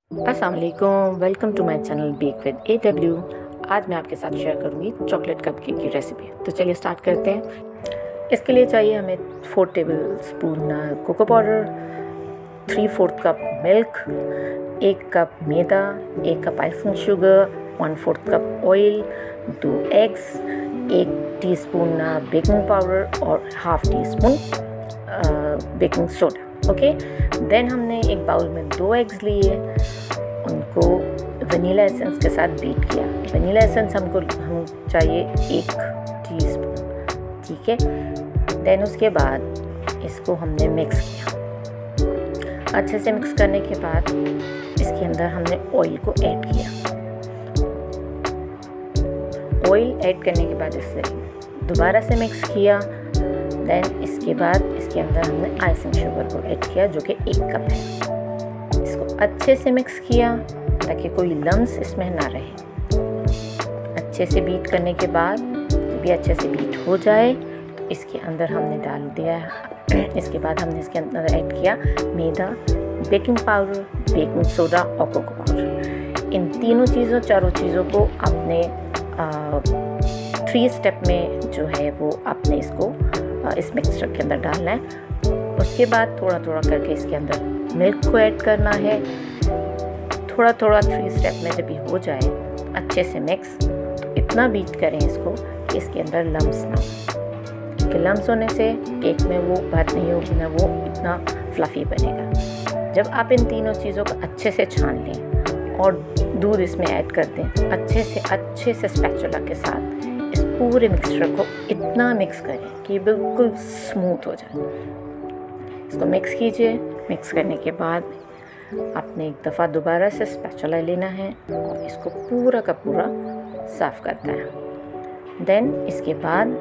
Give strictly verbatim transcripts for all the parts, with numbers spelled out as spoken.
अस्सलाम वालेकुम, welcome to my channel bake with A W. आज मैं आपके साथ शेयर करूंगी चॉकलेट कपकेक की रेसिपी। तो चलिए स्टार्ट करते हैं। इसके लिए चाहिए हमें four tablespoon cocoa powder, three fourth cup milk, एक कप मैदा, एक cup icing sugar, one fourth cup oil, दो एग्स, एक टीस्पून बेकिंग पाउडर और half teaspoon baking soda. Okay, then हमने एक बाउल में दो एग्स लिए, उनको वनीला एसेंस के साथ बीट किया। वनीला एसेंस हमको हम चाहिए एक टीस्पून, ठीक है। देन उसके बाद इसको हमने मिक्स किया। अच्छे से मिक्स करने के बाद इसके अंदर हमने ऑयल को ऐड किया। ऑयल ऐड करने के बाद इसे दोबारा से मिक्स किया। देन इसके बाद इसके अंदर हमने आइसिंग शुगर को ऐड किया, जो कि एक कप है। इसको अच्छे से मिक्स किया ताकि कोई लम्स इसमें ना रहे। अच्छे से बीट करने के बाद जब भी अच्छे से बीट हो जाए तो इसके अंदर हमने डाल दिया है। इसके बाद हमने इसके अंदर ऐड किया मैदा, बेकिंग पाउडर, बेकिंग सोडा और कोको पाउडर। इन तीनों चीज़ों चारों चीज़ों को आपने थ्री स्टेप में जो है वो आपने इसको आ, इस मिक्सचर के अंदर डालना है। उसके बाद थोड़ा थोड़ा करके इसके अंदर मिल्क को ऐड करना है। थोड़ा थोड़ा थ्री स्टेप में जब भी हो जाए अच्छे से मिक्स, तो इतना बीट करें इसको कि इसके अंदर लम्स ना हो, क्योंकि लम्स होने से केक में वो बात नहीं होगी ना, वो इतना फ्लफ़ी बनेगा। जब आप इन तीनों चीज़ों को अच्छे से छान लें और दूध इसमें ऐड कर दें, अच्छे से अच्छे से स्पैचुला के साथ इस पूरे मिक्सचर को इतना मिक्स करें कि बिल्कुल स्मूथ हो जाए। इसको मिक्स कीजिए। मिक्स करने के बाद आपने एक दफ़ा दोबारा से स्पैचुला लेना है और इसको पूरा का पूरा साफ़ करना है। देन इसके बाद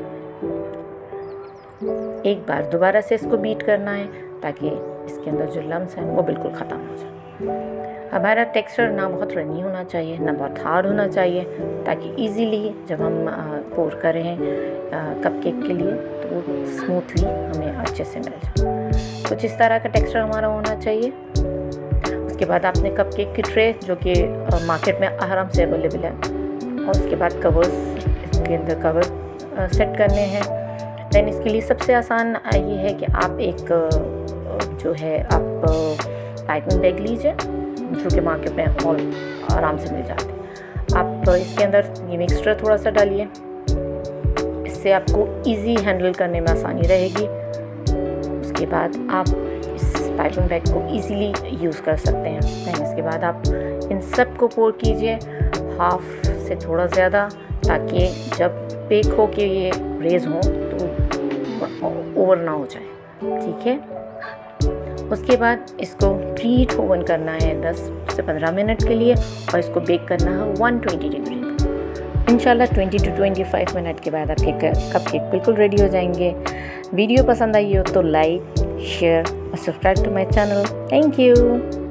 एक बार दोबारा से इसको बीट करना है ताकि इसके अंदर जो लम्स हैं वो बिल्कुल ख़त्म हो जाए। हमारा टेक्सचर ना बहुत रनी होना चाहिए ना बहुत हार्ड होना चाहिए, ताकि इजीली जब हम पोर कर रहे हैं कपकेक के लिए तो वो स्मूथली हमें अच्छे से मिल जाए। कुछ इस तरह का टेक्सचर हमारा होना चाहिए। उसके बाद आपने कपकेक की ट्रे, जो कि मार्केट में आराम से अवेलेबल है, और उसके बाद कवर्स, इसके अंदर कवर सेट करने हैं। देन इसके लिए सबसे आसान ये है कि आप एक जो है आप पाइपिंग बैग लीजिए, जो कि मार्केट में ऑल आराम से मिल जाते हैं। आप इसके अंदर ये मिक्सचर थोड़ा सा डालिए, इससे आपको इजी हैंडल करने में आसानी रहेगी। उसके बाद आप इस पाइपिंग बैग को इजीली यूज़ कर सकते हैं। दैन इसके बाद आप इन सब को पोर कीजिए, हाफ से थोड़ा ज़्यादा, ताकि जब बेक हो के ये रेज हो तो ओवर ना हो जाए, ठीक है। उसके बाद इसको प्रीहीट ओवन करना है दस से पंद्रह मिनट के लिए, और इसको बेक करना है वन ट्वेंटी डिग्री पर। इंशाल्लाह twenty to twenty five minute के बाद आपके कपकेक बिल्कुल रेडी हो जाएंगे। वीडियो पसंद आई हो तो लाइक, शेयर और subscribe to my channel. Thank you.